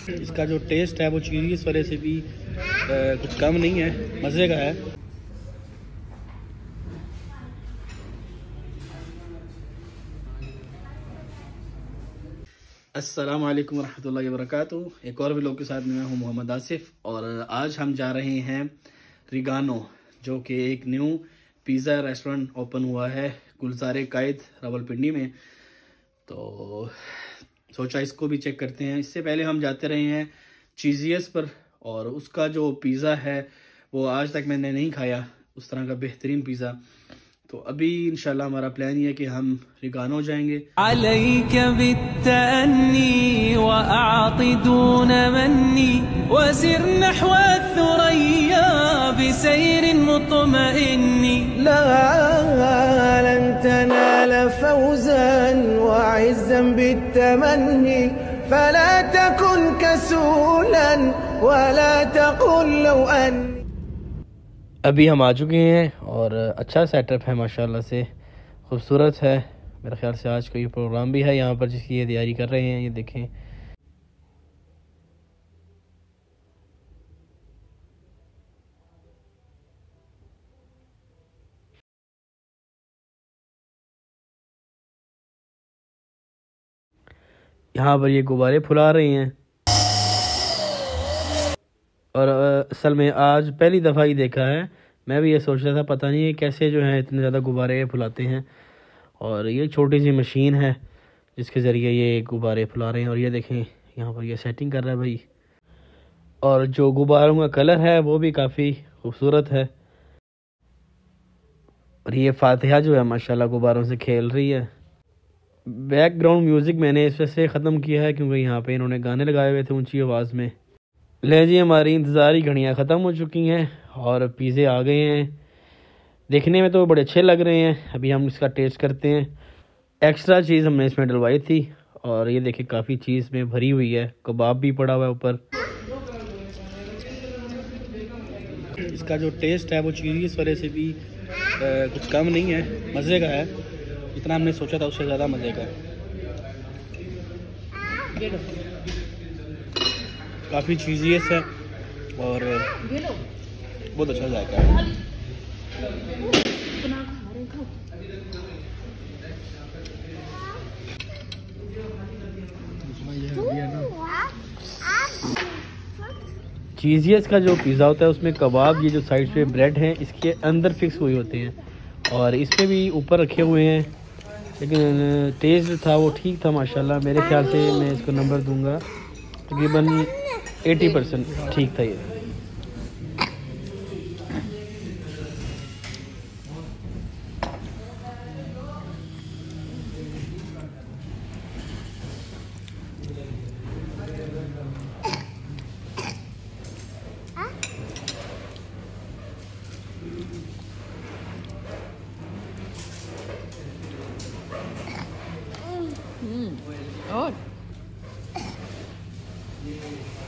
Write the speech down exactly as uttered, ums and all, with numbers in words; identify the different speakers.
Speaker 1: इसका जो टेस्ट है वो चीज़ी इस वजह से भी आ, कुछ कम नहीं है, मज़े का है। अस्सलाम वालेकुम रहमतुल्लाहि व बरकातुहू। एक और व्लॉग के साथ मैं हूं मोहम्मद आसिफ और आज हम जा रहे हैं रिगानो, जो कि एक न्यू पिज़्ज़ा रेस्टोरेंट ओपन हुआ है गुलज़ार कायद रावलपिंडी में। तो सोचा इसको भी चेक करते हैं। इससे पहले हम जाते रहे हैं चीज़ियस पर और उसका जो पिज़्ज़ा है वो आज तक मैंने नहीं खाया, उस तरह का बेहतरीन पिज़्ज़ा। तो अभी इंशाल्लाह हमारा प्लान ये है कि हम रिगानो जाएंगे। अलैका बित्तअन्नी व अअति दून मन्नी वसिर नहव अथ-थुरैया बिसैर मुतमइन्नी ला लन तनाल फौज़न व इज़्ज़न बित्तमन्नी फला तकुन कसूलन वला तकुल लौ अन। अभी हम आ चुके हैं और अच्छा सेटअप है, माशाल्लाह से खूबसूरत है। मेरे ख्याल से आज कोई प्रोग्राम भी है यहाँ पर जिसकी ये तैयारी कर रहे हैं। ये देखें, यहाँ पर ये गुब्बारे फुला रहे हैं और असल में आज पहली दफ़ा ही देखा है। मैं भी ये सोच रहा था पता नहीं ये कैसे जो है इतने ज़्यादा गुब्बारे फुलाते हैं। और ये छोटी सी मशीन है जिसके ज़रिए ये गुब्बारे फुला रहे हैं। और ये देखें यहाँ पर ये सेटिंग कर रहा है भाई। और जो गुब्बारों का कलर है वो भी काफ़ी खूबसूरत है। और ये फातिहा जो है माशाल्लाह गुब्बारों से खेल रही है। बैकग्राउंड म्यूज़िक मैंने इस वजह से ख़त्म किया है क्योंकि यहाँ पे इन्होंने गाने लगाए हुए थे ऊंची आवाज़ में। ले जी, हमारी इंतज़ारी घड़ियाँ ख़त्म हो चुकी हैं और पिज़्ज़े आ गए हैं। देखने में तो बड़े अच्छे लग रहे हैं। अभी हम इसका टेस्ट करते हैं। एक्स्ट्रा चीज़ हमने इसमें डलवाई थी और ये देखिए काफ़ी चीज़ में भरी हुई है। कबाब भी पड़ा हुआ है ऊपर। इसका जो टेस्ट है वो चीज़ी इस वजह से भी आ, कुछ कम नहीं है, मज़े का है। जितना हमने सोचा था उससे ज़्यादा मज़े का है। काफ़ी चीज़ियस है और बहुत अच्छा जायका है। चीज़ियस का जो पिज़्ज़ा होता है उसमें कबाब, ये जो साइड पे ब्रेड हैं इसके अंदर फिक्स हुए होते हैं और इसमें भी ऊपर रखे हुए हैं। लेकिन टेस्ट था वो ठीक था माशाल्लाह। मेरे ख्याल से मैं इसको नंबर दूंगा तकरीबन अस्सी परसेंट ठीक था ये।
Speaker 2: और